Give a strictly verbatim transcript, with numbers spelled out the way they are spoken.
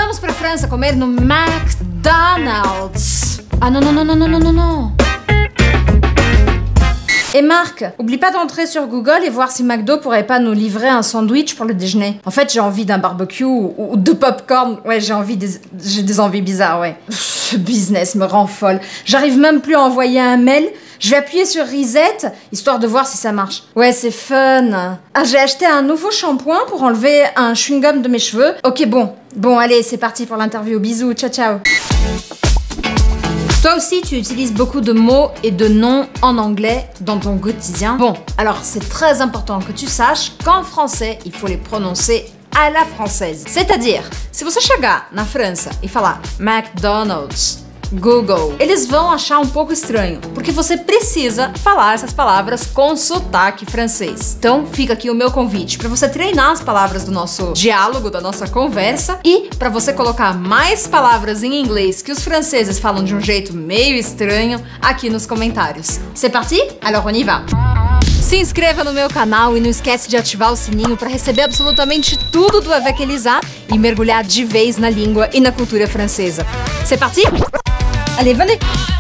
Vamos pra França comer no McDonald's. Ah non, non, non, non, non, non, non, non. Et Marc, oublie pas d'entrer sur Google et voir si McDo pourrait pas nous livrer un sandwich pour le déjeuner. En fait, j'ai envie d'un barbecue ou, ou de popcorn. Ouais, j'ai envie des... j'ai des envies bizarres, ouais. Ce business me rend folle. J'arrive même plus à envoyer un mail. Je vais appuyer sur Reset, histoire de voir si ça marche. Ouais, c'est fun. Ah, j'ai acheté un nouveau shampoing pour enlever un chewing-gum de mes cheveux. Ok, bon. Bon, allez, c'est parti pour l'interview. Bisous, ciao, ciao. Toi aussi, tu utilises beaucoup de mots et de noms en anglais dans ton quotidien. Bon, alors c'est très important que tu saches qu'en français, il faut les prononcer à la française. C'est-à-dire, se você chegar na França e falar McDonald's, Google, eles vão achar um pouco estranho, porque você precisa falar essas palavras com sotaque francês. Então, fica aqui o meu convite para você treinar as palavras do nosso diálogo, da nossa conversa, e para você colocar mais palavras em inglês que os franceses falam de um jeito meio estranho aqui nos comentários. C'est parti? Alors on y va! Se inscreva no meu canal e não esquece de ativar o sininho para receber absolutamente tudo do Avec Elisa e mergulhar de vez na língua e na cultura francesa. C'est parti? Allez, venez!